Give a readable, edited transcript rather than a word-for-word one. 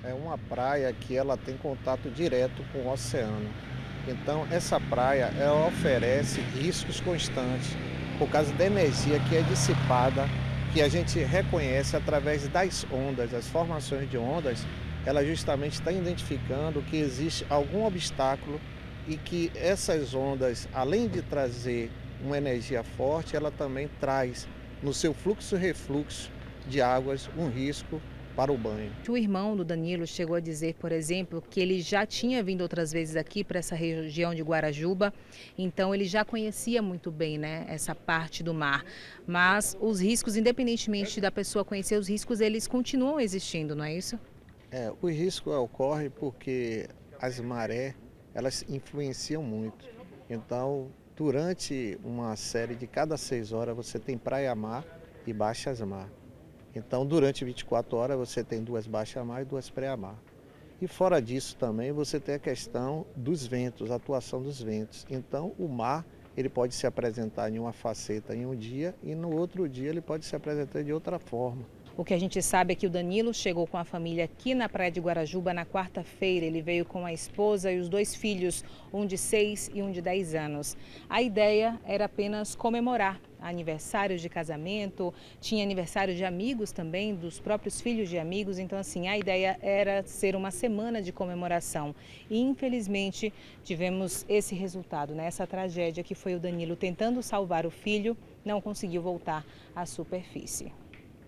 é uma praia que ela tem contato direto com o oceano. Então, essa praia, ela oferece riscos constantes por causa da energia que é dissipada, que a gente reconhece através das ondas, as formações de ondas, ela justamente está identificando que existe algum obstáculo e que essas ondas, além de trazer uma energia forte, ela também traz no seu fluxo e refluxo de águas um risco para o banho. O irmão do Danilo chegou a dizer, por exemplo, que ele já tinha vindo outras vezes aqui para essa região de Guarajuba, então ele já conhecia muito bem, né, essa parte do mar. Mas os riscos, independentemente da pessoa conhecer os riscos, eles continuam existindo, não é isso? O risco ocorre porque as marés, elas influenciam muito. Então, durante uma série de cada 6 horas, você tem praia-mar e baixas-mar. Então, durante 24 horas, você tem duas baixa-mar e duas pré-mar. E fora disso também, você tem a questão dos ventos, a atuação dos ventos. Então, o mar, ele pode se apresentar em uma faceta em um dia e no outro dia ele pode se apresentar de outra forma. O que a gente sabe é que o Danilo chegou com a família aqui na Praia de Guarajuba na quarta-feira. Ele veio com a esposa e os dois filhos, um de 6 e um de 10 anos. A ideia era apenas comemorar aniversários de casamento, tinha aniversário de amigos também, dos próprios filhos de amigos. Então, assim, a ideia era ser uma semana de comemoração. E, infelizmente, tivemos esse resultado, né? Essa tragédia que foi o Danilo tentando salvar o filho, não conseguiu voltar à superfície.